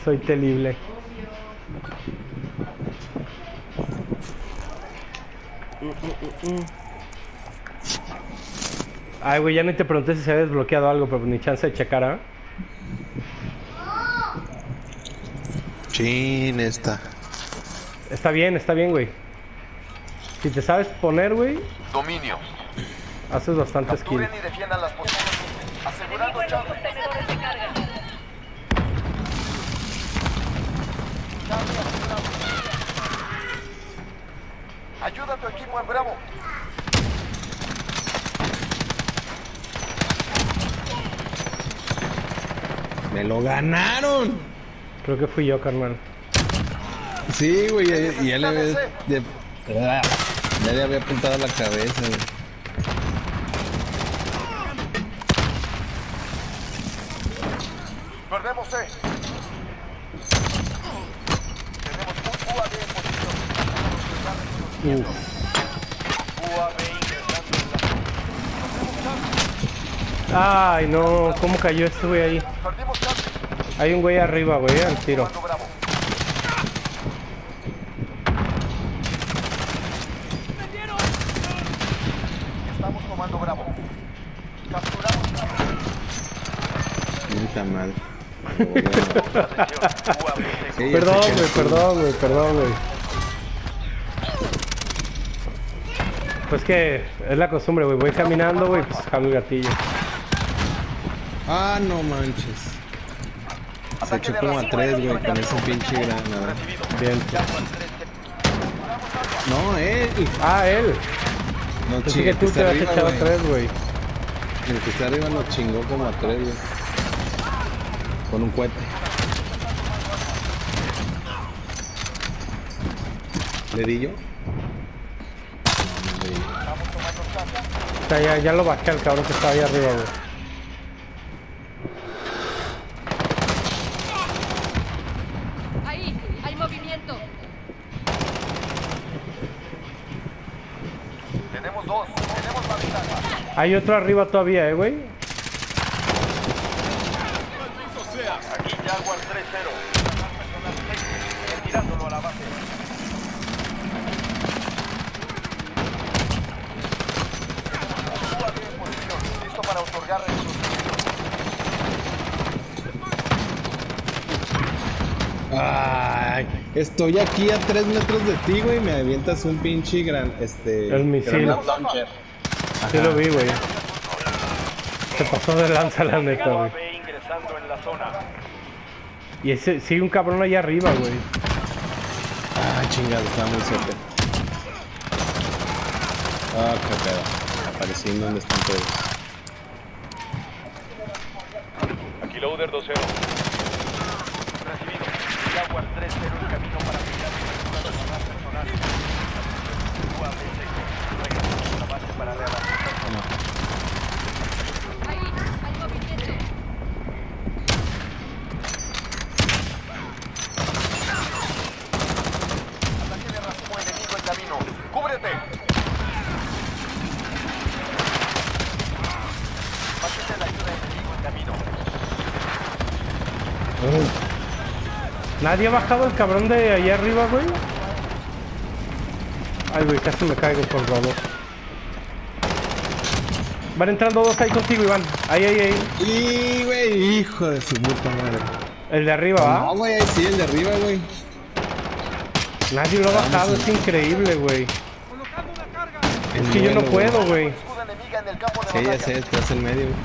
Soy terrible. Ay, güey, ya ni te pregunté si se había desbloqueado algo, pero ni chance de checar, ¿ah? Chin, esta. Está bien, güey. Si te sabes poner, güey, Dominio. haces bastante skill. Capturen y defiendan las posiciones. Asegurando Charlie. Contenedores de carga. Charlie asegurado. Ayuda a tu equipo en Bravo. ¡Me lo ganaron! Creo que fui yo, carnal. Sí, güey, ya le había... Ya le había apuntado la cabeza, güey. Perdemos C. Tenemos un UAV en posición. UAV ingresando en la... Ay, no, ¿cómo cayó este güey ahí? Perdimos Charlie. Hay un güey arriba, güey, al tiro. Comando Bravo. Estamos tomando Bravo. Capturamos Charlie. Puta madre. Atención, UAV seco. Perdón, güey. Pues que es la costumbre, güey. Voy caminando, güey, pues jalo el gatillo. Ah, no manches. Se echó como a 3, güey, con ese pinche granada. Bien. No, él. Ah, él. No, Pensé que tú te habías echado 3, güey. El que está arriba nos chingó como a 3, güey. Con un cohete. ¿Le di yo? No, no le di. O sea, ya lo bajé al cabrón que estaba ahí arriba, güey. Ahí, hay movimiento. Tenemos dos. Tenemos la ventaja. Hay otro arriba todavía, güey. Aquí Jaguar 3-0. Retirándolo a la base. UAV en posición. Listo para otorgar reconocimiento. Ay, estoy aquí a 3 metros de ti, güey. Me avientas un pinche El misil. granada launcher. Sí lo vi, güey. Se pasó de lanza la neta, güey. UAV ingresando en la zona. Y ese sigue un cabrón allá arriba, güey. Ah, chingado, estaba muy cerca. Ah, qué pedo. Apareciendo donde están todos. Aquí Loader 2-0. Recibido. Jaguar 3-0 en camino para pillar y más personal. UAV seco. Regresamos a la base para reabastecimiento. Ahí, hay movimiento. Ataque de racimo enemigo en camino. ¡Cúbrete! Pásate la ayuda enemigo en camino. ¿Nadie ha bajado el cabrón de allá arriba, güey? Ay, güey, casi me caigo, por favor. Van entrando dos ahí contigo, Iván. Ahí. Y, güey, hijo de su puta madre. El de arriba, ¿va? No, güey, sí, el de arriba, güey. Nadie lo ha bajado, es increíble, güey. Es que yo no puedo, güey. Escudo enemiga en el campo de Sí, ya batalla. sé, estás en medio, güey.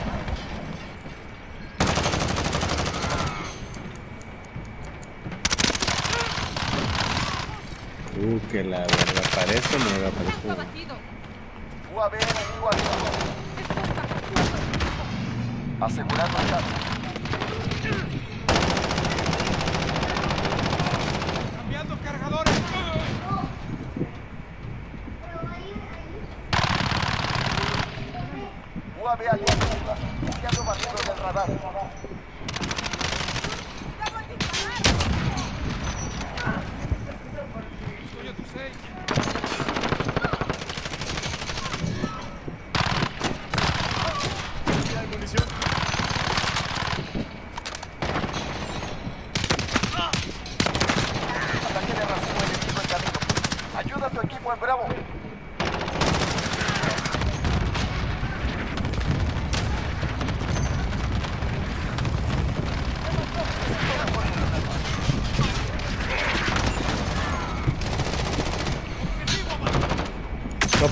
Que la verdad, parece o no me aparece. Abatido. UAV enemigo activo. Asegurando el caso. Cambiando cargadores. UAV aliada. Enviando bandidos del radar. Estoy a tu 6.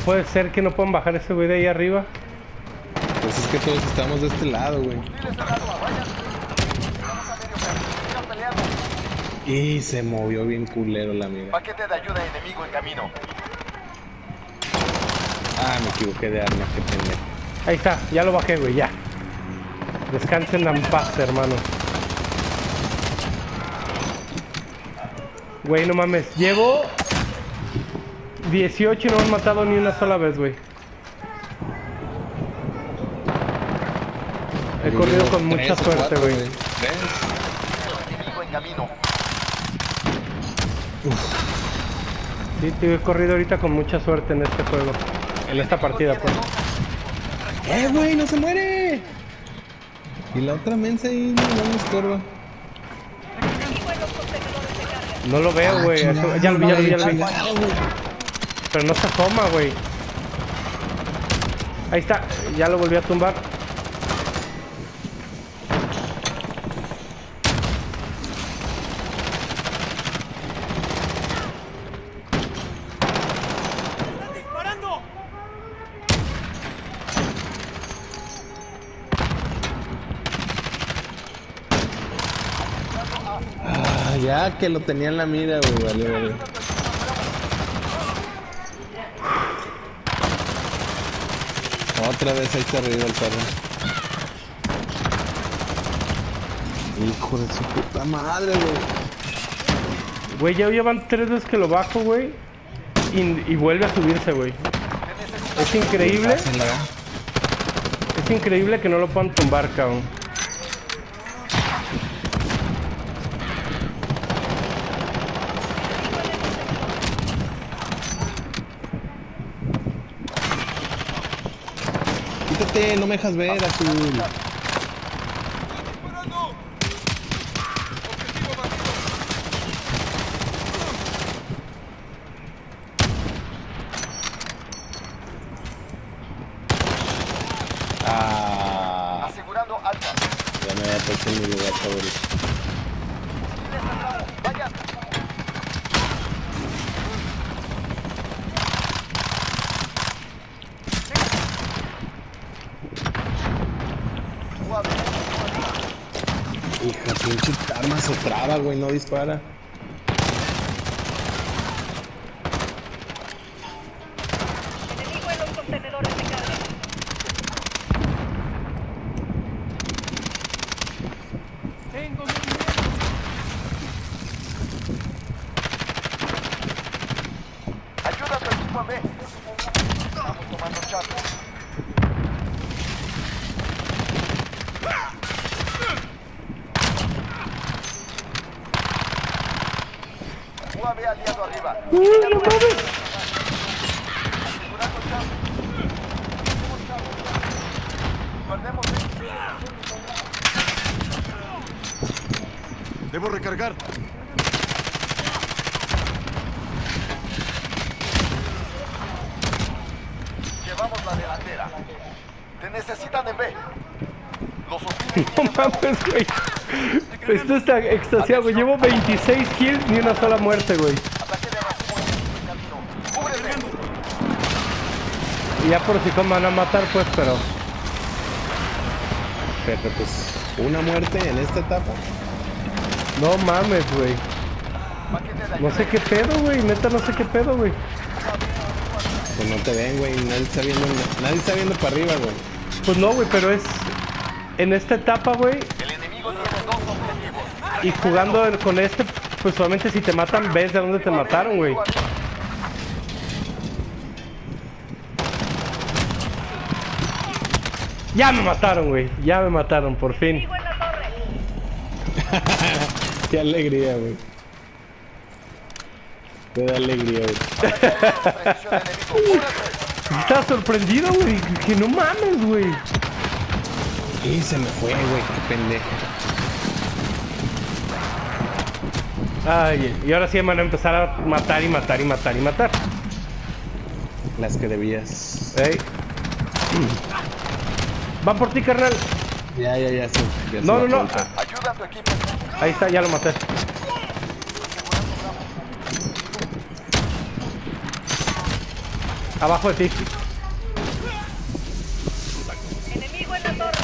puede ser que no puedan bajar ese güey de ahí arriba. Pues es que todos estamos de este lado, güey. Diles al agua, vayan. Estamos a medio camino. Sigan peleando. Y se movió bien culero la mira. Paquete de ayuda enemigo en camino. Ah, me equivoqué de arma, qué pendejo. Ahí está, ya lo bajé, güey, ya. Descansen en paz, hermano. Güey, no mames, llevo 18 y no me han matado ni una sola vez, güey. He corrido con mucha suerte, güey. Enemigo en camino. Sí, tío, he corrido ahorita con mucha suerte en este juego. En esta partida, pues. Güey, no se muere. Y la otra mensa ahí no me estorba. No lo veo, güey. Chingada, Ya lo vi, ya lo vi, ya lo vi. chingada, güey. Pero no se asoma, güey. Ahí está, ya lo volví a tumbar. Ah, ya que lo tenía en la mira, güey, vale. Otra vez ahí está arriba el perro. Hijo de su puta madre, güey. Güey, ya llevan 3 veces que lo bajo, güey. Y vuelve a subirse, güey. Es increíble. Es increíble que no lo puedan tumbar, cabrón. Quítate, no me dejas ver, azul. ¡Disparando! ¡Objetivo batido! Ah, Asegurando alfa. ya me había puesto en mi lugar favorito. Diles al agua, vayan. Suave. Hija, pinche arma se traba, güey, no dispara. Enemigo en los contenedores de carga. ¡Tengo movimiento! Ayuda a tu equipo en B. Estamos tomando chato. UAV aliado arriba. ¡No mames! Asegurando chato. Tenemos chato. Perdemos B. Debo recargar. Llevamos la delantera. Te necesitan en B. Los hostiles No mames, güey. Esto está extasiado, güey. Llevo 26 kills ni una sola muerte, güey. ataque de racimo en camino. ¡Cúbrete! Y ya por si me van a matar, pues, pero... Pero pues, una muerte en esta etapa. No mames, güey. Paquete de No ayuda. sé qué pedo, güey. Neta, no sé qué pedo, güey. Pues no te ven, güey, nadie está viendo para arriba, güey. Pues no, güey, pero es... En esta etapa, güey, El enemigo tiene 2 objetivos. y jugando con este, pues solamente si te matan, ves de dónde te mataron, güey. Ya me mataron, güey. Ya me mataron, por fin. Enemigo en la torre. Qué alegría, güey. Te da alegría, güey. Precisión enemigo. ¡Cúbrete! Estaba sorprendido, güey. Que no mames, güey. Y se me fue, güey, qué pendejo. Ay, y ahora sí me van a empezar a matar y matar y matar y matar. Las que debías. Ey. Van por ti, carnal. Ya, sí. Ya se No, la no, no. cuenta. Ayuda a tu equipo. Ahí está, ya lo maté. Abajo de ti. Enemigo en la torre.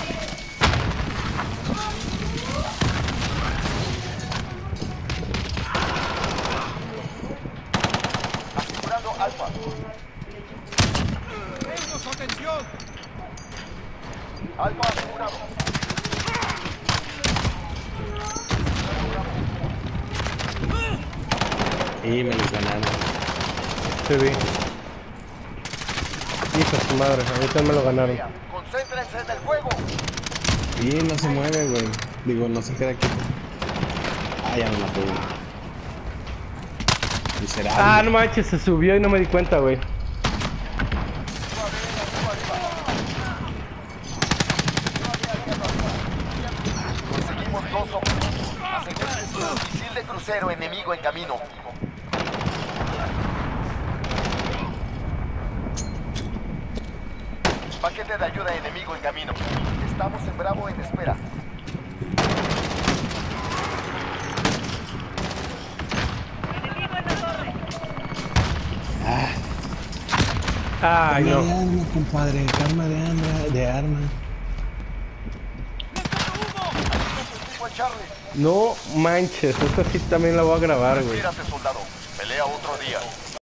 Asegurando Alfa. Tengo su atención. Alfa asegurado. Y me los ganaron. Sí, vi. Hijo de su madre, a mí también me lo ganaron. Concéntrense en el juego. Y no se mueve, güey. Digo, no se queda aquí. Ah, ya no la puedo. Miserable. Ah, no manches, se subió y no me di cuenta, güey. Conseguimos 2 hombres. Asegúrense. Misil de crucero enemigo en camino. Paquete de ayuda enemigo en camino. Estamos en Bravo en espera. Enemigo en la torre. Ay, Calma no. de arma, compadre. Calma de arma. Positivo en Charlie. No manches, esta sí también la voy a grabar, güey. Cuídate, soldado. Pelea otro día.